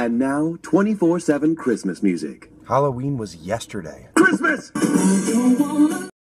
And now, 24/7 Christmas music. Halloween was yesterday. Christmas!